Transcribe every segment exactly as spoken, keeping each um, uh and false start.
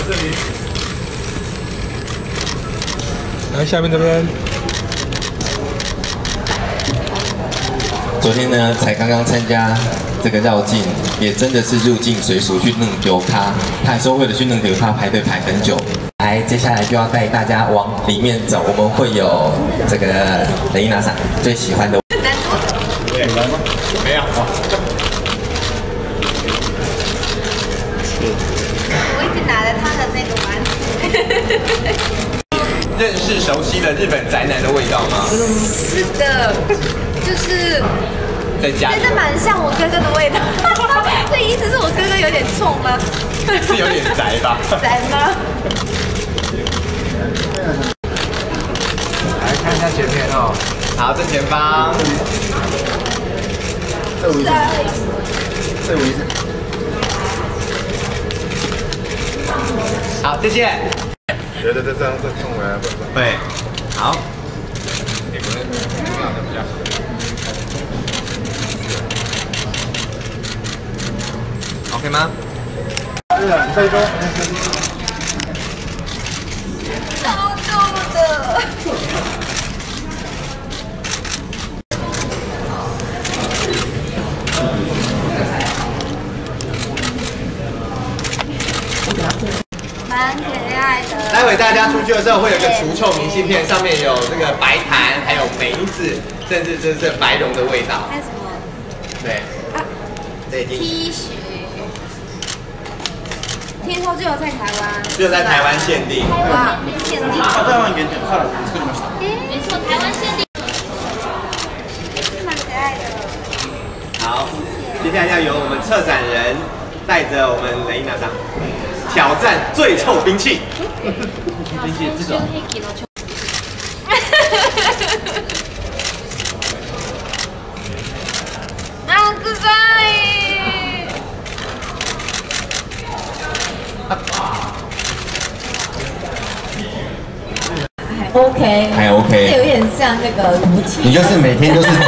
这里。 来下面这边。 昨天呢，才刚刚参加这个绕境，也真的是入境随俗去弄丢咖。他说为了去弄丢咖排队排很久。来，接下来就要带大家往里面走，我们会有这个雷伊娜桑最喜欢的。 对，来吗？没有。 我一直拿着他的那个丸子。 认识熟悉了日本宅男的味道吗？ 是的，就是在家里真的蛮像我哥哥的味道。这意思是我哥哥有点冲吗？ 是有点宅吧？ 宅吗？ 来看一下前面哦，好，正前方。 这位置，这位置。 好，谢谢。 觉得这这样再送回来，不不。 对，好。 你们拿的比较好。 OK 吗？ 对啊，你再说。 超重的。蛮可爱的。 待会大家出去的时候会有个除臭明信片，上面有这个白檀，还有梅子，甚至这是白龙的味道。 还有什么？ 对。啊。这已经。 T 恤。听说只有在台湾。 只有在台湾限定。 哇，限定。 台湾限定。 没错，台湾限定。蛮可爱的。 好，接下来要由我们策展人带着我们雷伊娜桑挑战最臭兵器。兵器这种。 啊，可愛い。 OK， 还 OK， 这有点像那个毒气。 你就是每天都是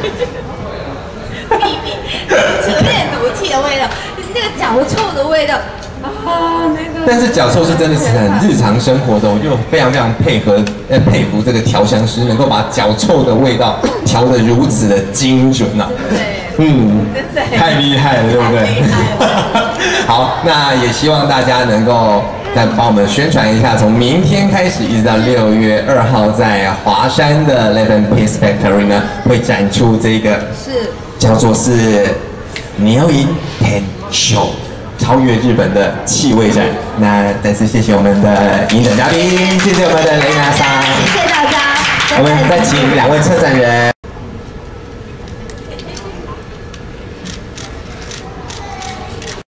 秘密，有点毒气的味道，那个脚臭的味道啊，那个。 但是脚臭是真的是很日常生活的，我就非常非常配合呃佩服这个调香师能够把脚臭的味道调得如此的精准啊。 对。 嗯， 真的太厉害了，对不对？好，那也希望大家能够再帮我们宣传一下，从明天开始一直到六月二号，在华山的 Eleven Piece Factory 呢，会展出这个是叫做是 Nihoi Ten Show 超越日本的气味展。那再次谢谢我们的影展嘉宾，谢谢我们的雷娜桑， 谢谢大家。 我们再请两位策展人。